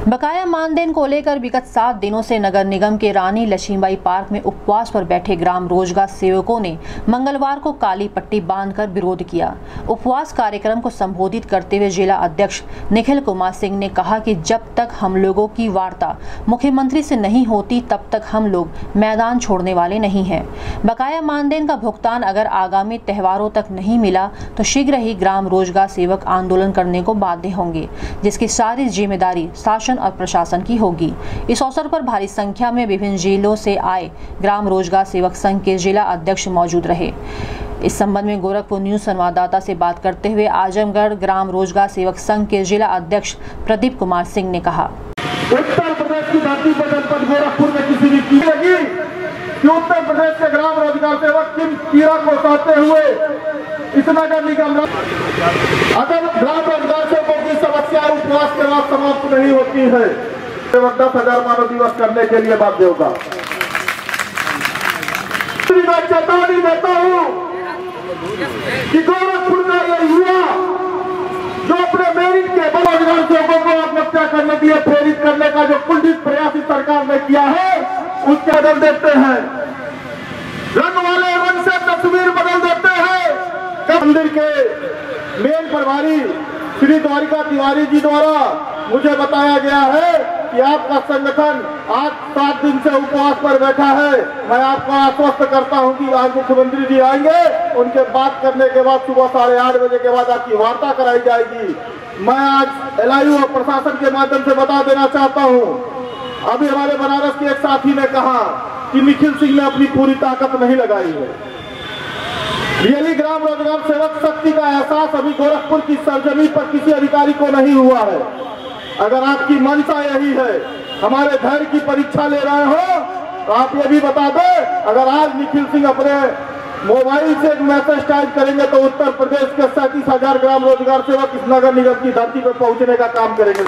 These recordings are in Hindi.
बकाया मानदेन को लेकर विगत 7 दिनों से नगर निगम के रानी लक्ष्मीबाई पार्क में उपवास पर बैठे ग्राम रोजगार सेवकों ने मंगलवार को काली पट्टी बांधकर विरोध किया। उपवास कार्यक्रम को संबोधित करते हुए जिला अध्यक्ष निखिल कुमार सिंह ने कहा कि जब तक हम लोगों की वार्ता मुख्यमंत्री से नहीं होती तब तक हम लोग मैदान छोड़ने वाले नहीं हैं। बकाया मानदेन का भुगतान अगर आगामी त्योहारों तक नहीं मिला तो शीघ्र ही ग्राम रोजगार सेवक आंदोलन करने को बाध्य होंगे, जिसकी सारी जिम्मेदारी शासन और प्रशासन की होगी। इस अवसर पर भारी संख्या में विभिन्न जिलों से आए ग्राम रोजगार सेवक संघ के जिला अध्यक्ष मौजूद रहे। इस संबंध में गोरखपुर न्यूज संवाददाता से बात करते हुए आजमगढ़ ग्राम रोजगार सेवक संघ के जिला अध्यक्ष प्रदीप कुमार सिंह ने कहा, उत्तर प्रदेश की धरती पर जनपद गोरखपुर में किसी भी की लगी कि उत्तर प्रदेश के ग्राम रोजगार सेवक किन कीड़ा को सहते हुए इस नगर निगम अगर ग्राम रोजगार सेवकों की समस्या उपवास के बाद समाप्त नहीं होती है, 10,000 मानव दिवस करने के लिए बाध्य होगा। मैं चेतावनी देता हूँ कि गोरखपुर का यह युवा जो अपने मेरिट के रोजगार सेवकों को आत्महत्या करने के लिए प्रेरित करने का जो कुंठित प्रयास सरकार ने किया है, उसके बदल देते हैं, रंग वाले रंग से तस्वीर बदल देते हैं। मंदिर के मेन प्रभारी श्री द्वारिका तिवारी जी द्वारा मुझे बताया गया है कि आपका संगठन आज 7 दिन से उपवास पर बैठा है। मैं आपको आश्वस्त करता हूं कि आज मुख्यमंत्री जी आएंगे, उनके बात करने के बाद सुबह 8:30 बजे के बाद आपकी वार्ता कराई जाएगी। मैं आज LIU और प्रशासन के माध्यम से बता देना चाहता हूं, अभी हमारे बनारस के एक साथी ने कहा कि निखिल सिंह ने अपनी पूरी ताकत नहीं लगाई है। रियली ग्राम रोजगार सेवक शक्ति का एहसास अभी गोरखपुर की सरजमी पर किसी अधिकारी को नहीं हुआ है। अगर आपकी मंशा यही है, हमारे धैर्य की परीक्षा ले रहे हो, तो आप ये भी बता दें, अगर आज निखिल सिंह अपने मोबाइल से मैसेज टाइप करेंगे तो उत्तर प्रदेश के 37,000 ग्राम रोजगार सेवक इस नगर निगम की धरती पर पहुंचने का काम करेंगे।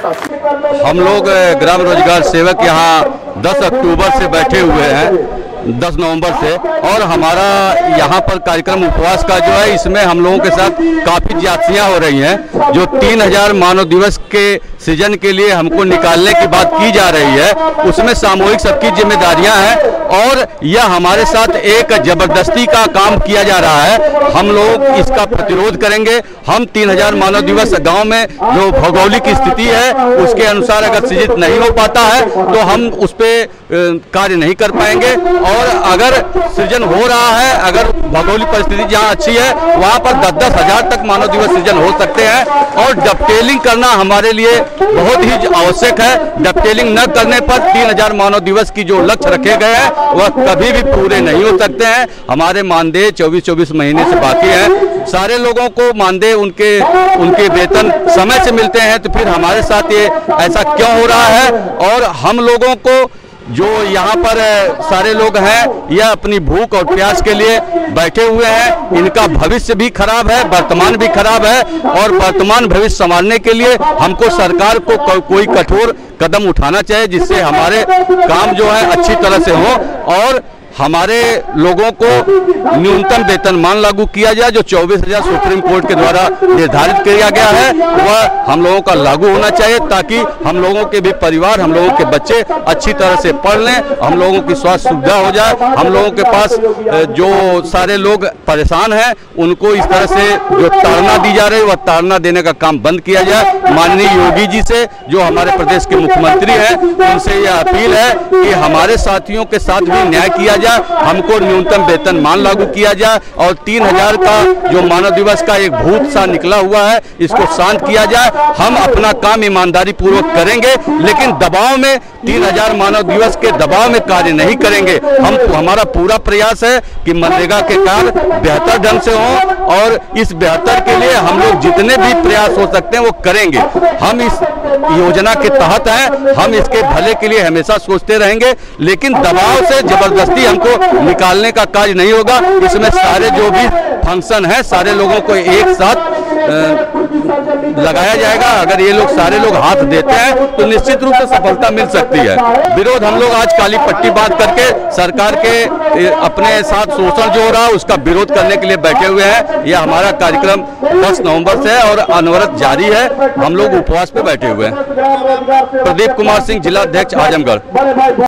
हम लोग ग्राम रोजगार सेवक यहाँ 10 अक्टूबर से बैठे हुए हैं, 10 नवंबर से, और हमारा यहाँ पर कार्यक्रम उपवास का जो है, इसमें हम लोगों के साथ काफ़ी ज्यादतियाँ हो रही हैं। जो 3,000 मानव दिवस के सृजन के लिए हमको निकालने की बात की जा रही है, उसमें सामूहिक सबकी जिम्मेदारियां हैं और यह हमारे साथ एक जबरदस्ती का काम किया जा रहा है। हम लोग इसका प्रतिरोध करेंगे। हम 3,000 मानव दिवस गांव में जो भौगोलिक स्थिति है उसके अनुसार अगर सृजित नहीं हो पाता है तो हम उस पर कार्य नहीं कर पाएंगे, और अगर सृजन हो रहा है, अगर भौगोलिक परिस्थिति जहां अच्छी है वहां पर 10-10 हजार तक मानव दिवस सृजन हो सकते हैं। और डबटेलिंग करना हमारे लिए बहुत ही आवश्यक है। डबटेलिंग न करने पर 3,000 मानव दिवस की जो लक्ष्य रखे गए हैं वह कभी भी पूरे नहीं हो सकते हैं। हमारे मानदेय 24-24 महीने से बाकी है। सारे लोगों को मानदेय उनके वेतन समय से मिलते हैं, तो फिर हमारे साथ ये ऐसा क्यों हो रहा है? और हम लोगों को जो यहाँ पर सारे लोग हैं, यह अपनी भूख और प्यास के लिए बैठे हुए हैं। इनका भविष्य भी खराब है, वर्तमान भी खराब है, और वर्तमान भविष्य संभालने के लिए हमको सरकार को कोई कठोर कदम उठाना चाहिए, जिससे हमारे काम जो है अच्छी तरह से हो और हमारे लोगों को न्यूनतम वेतनमान लागू किया जाए। जो 24,000 सुप्रीम कोर्ट के द्वारा निर्धारित किया गया है वह हम लोगों का लागू होना चाहिए, ताकि हम लोगों के भी परिवार, हम लोगों के बच्चे अच्छी तरह से पढ़ लें, हम लोगों की स्वास्थ्य सुविधा हो जाए। हम लोगों के पास जो सारे लोग परेशान हैं उनको इस तरह से जो ताड़ना दी जा रही है वह ताड़ना देने का काम बंद किया जाए। माननीय योगी जी से, जो हमारे प्रदेश के मुख्यमंत्री हैं, उनसे यह अपील है कि हमारे साथियों के साथ भी न्याय किया जाए, हमको न्यूनतम वेतनमान लागू किया जाए और 3,000 का जो मानव दिवस का एक भूत सा निकला हुआ है इसको शांत किया जाए। हम अपना काम ईमानदारी पूर्वक करेंगे, लेकिन दबाव में 3,000 मानव दिवस के दबाव में कार्य नहीं करेंगे। हमारा पूरा प्रयास है कि मनरेगा के कार्य बेहतर ढंग से हों, और इस बेहतर के लिए हम लोग जितने भी प्रयास हो सकते हैं वो करेंगे। हम इस योजना के तहत हैं, हम इसके भले के लिए हमेशा सोचते रहेंगे, लेकिन दबाव से जबरदस्ती हम कार्यक्रम को निकालने का कार्य नहीं होगा। इसमें सारे जो भी फंक्शन है सारे लोगों को एक साथ लगाया जाएगा। अगर ये लोग सारे लोग हाथ देते हैं तो निश्चित रूप से सफलता मिल सकती है। विरोध हम लोग आज काली पट्टी बांध करके सरकार के अपने साथ शोषण जो हो रहा है उसका विरोध करने के लिए बैठे हुए हैं। यह हमारा कार्यक्रम 10 नवंबर से है और अनवरत जारी है। हम लोग उपवास पे बैठे हुए हैं। प्रदीप कुमार सिंह, जिला अध्यक्ष, आजमगढ़।